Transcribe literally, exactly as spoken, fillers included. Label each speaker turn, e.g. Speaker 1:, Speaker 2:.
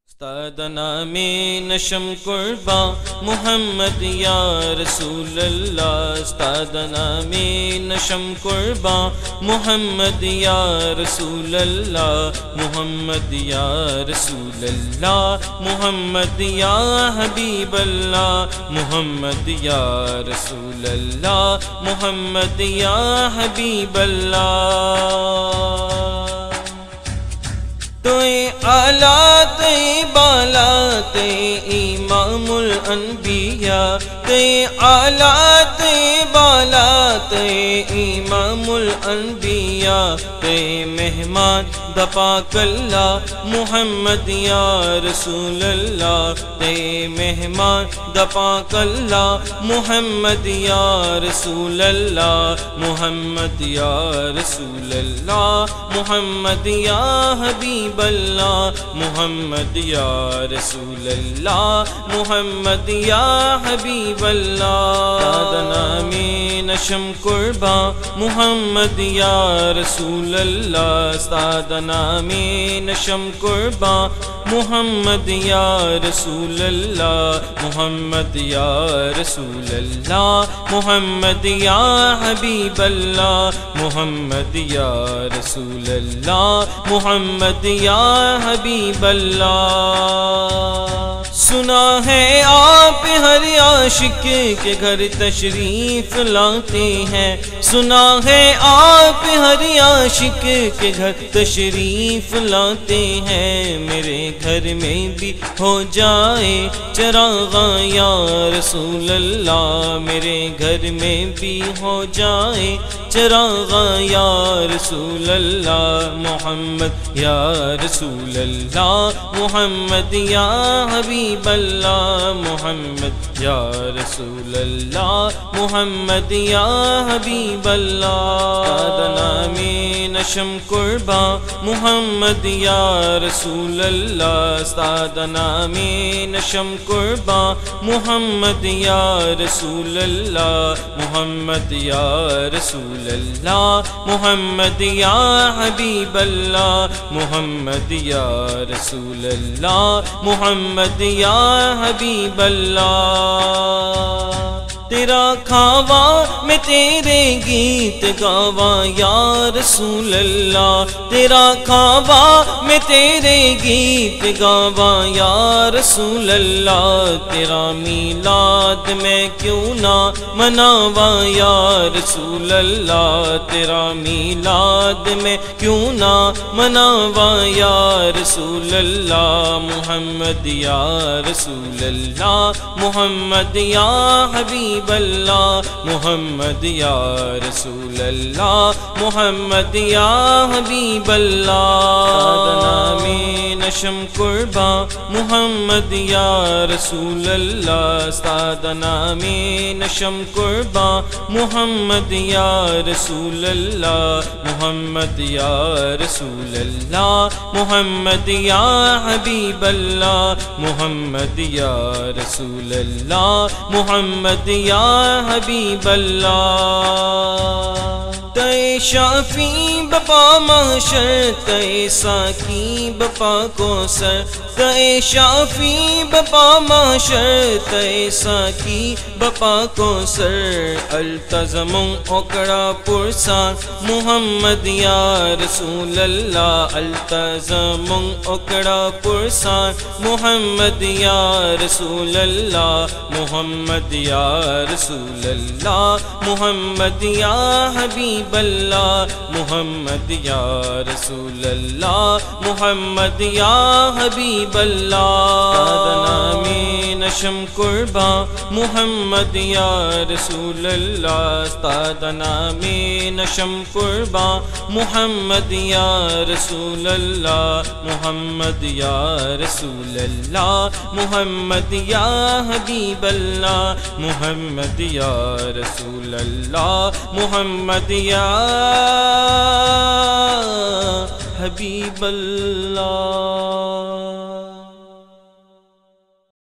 Speaker 1: استادنا میں نشم قربا محمد یا رسول اللہ، استادنا میں نشم قربا محمد یا رسول اللہ، محمد یا رسول اللہ، محمد یا حبیب اللہ، محمد یا رسول اللہ، محمد یا حبیب اللہ۔ تو اعلیٰ تے بالا تے امام الانبیاء، تے اعلیٰ تے بالا تے امام الانبیاء، تے مہمان دا پاک اللہ محمد یا رسول اللہ، تے مہمان دا پاک اللہ محمد یا رسول اللہ، محمد یا رسول اللہ، محمد یا حبیب اللہ، محمد یا رسول اللہ، محمد یا حبیب اللہ۔ استادنا میں نشم قربا محمد یا رسول اللہ، استادنا میں نشم قربا محمد یا رسول اللہ، محمد یا رسول اللہ، محمد یا حبیب اللہ، محمد یا رسول اللہ، محمد یا حبیب اللہ۔ سنا ہے آپ ہر عاشق کے گھر تشریف لاتے ہیں، سنا ہے آپ ہر عاشق کے گھر تشریف لاتے ہیں، میرے گھر میں بھی ہو جائے چراغاں یا رسول اللہ، میرے گھر میں بھی ہو جائے چراغاں یا رسول اللہ، محمد یا رسول اللہ، محمد یا حبیب اللہ، محمد یا رسول اللہ، محمد یا حبیب اللہ۔ استادنا میں نشم قربا محمد یا رسول اللہ، استادنا میں نشم قربا محمد یا رسول اللہ، محمد یا رسول اللہ، محمد یا حبیب اللہ، محمد یا رسول اللہ، محمد یا حبیب اللہ۔ تیرا کھاوا میں تیرے گیت گاوا یا رسول اللہ، تیرا کھاوا میں تیرے گیت گاوا یا رسول اللہ، تیرا میلاد میں کیوں نہ مناوا یا رسول اللہ، تیرا میلاد میں کیوں نہ مناوا یا رسول اللہ، محمد یا رسول اللہ، محمد یا حبیب اللہ، محمد یا رسول اللہ، محمد یا حبیب اللہ۔ استادنا میں نشم قربا محمد یا رسول اللہ، استادنا میں نشم قربا محمد یا رسول اللہ، محمد یا رسول اللہ، محمد یا حبیب اللہ، محمد یا رسول اللہ، محمد یا حبیب اللہ۔ تے شافی بپا محشر، تے ساکی بپا کوثر، تے شافی بپا محشر، تے ساکی بپا کوثر، التزم اکڑا پرسان محمد یا رسول اللہ، التزم اکڑا پرسان محمد یا رسول اللہ، محمد یا رسول اللہ، محمد یا حبیب اللہ، محمد یا رسول اللہ، محمد یا حبیب اللہ۔ استادنا میں نشم قربا محمد یا رسول اللہ، استادنا میں نشم قربا محمد یا رسول اللہ، محمد یا رسول اللہ، محمد یا حبیب اللہ، محمد یا رسول اللہ، محمد یا حبیب اللہ۔